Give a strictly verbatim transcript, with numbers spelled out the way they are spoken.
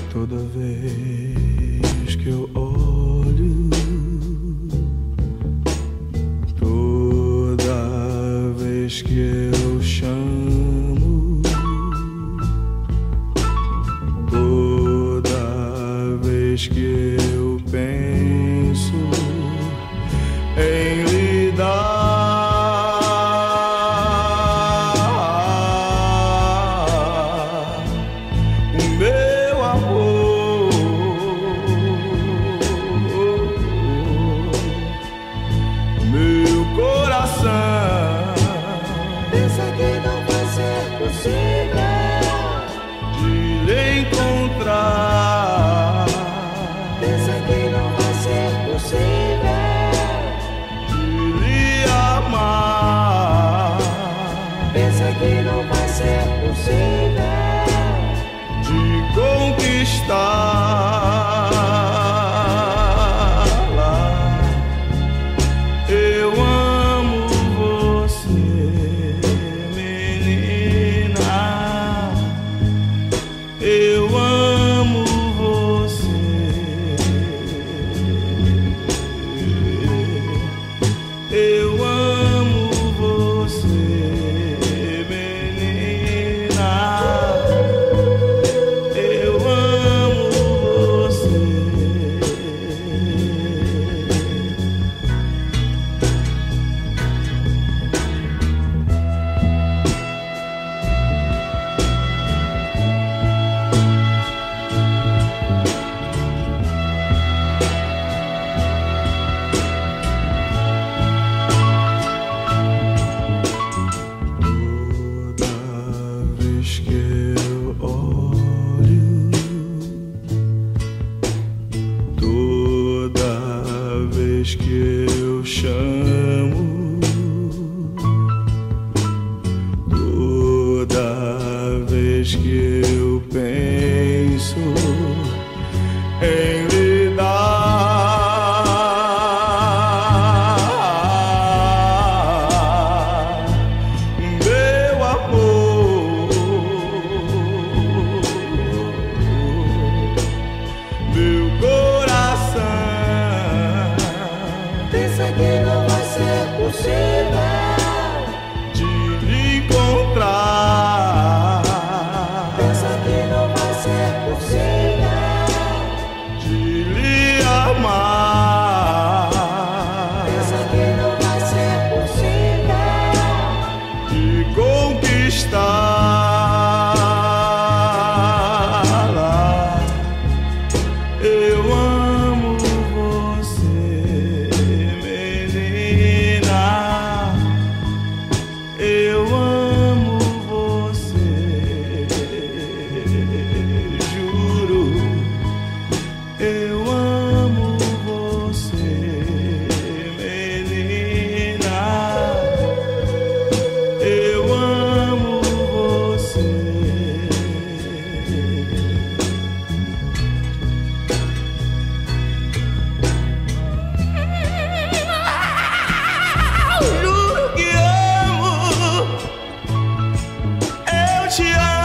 Toda vez que eu olho, toda vez que eu chamo, toda vez que eu penso em lhe dar pensa que não vai ser possível de lhe encontrar. Pensa que não vai ser possível de lhe amar. Pensa que não vai ser possível de conquistar. Eu amo você, eu amo você, menina. Eu amo você. Que eu olho, toda vez que eu chamo, toda vez que eu penso em lhe dar meu amor, meu coração. Pensa que não vai ser possível de lhe encontrar. Pensa que não vai ser possível de lhe amar. Pensa que não vai ser possível de conquistá-la. Eu amo você, menina. Eu amo você, juro. Eu amo você, menina. Eu amo você. Juro que amo, eu te amo.